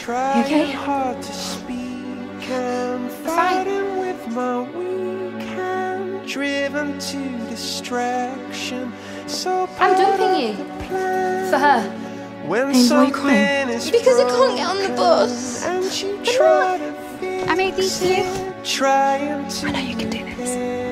You okay? Fine. Driven to distraction. I'm dumping you. For her. Aimee, why are you crying? Because I can't get on the bus. And you try to I made these for you. trying to I know you can do this.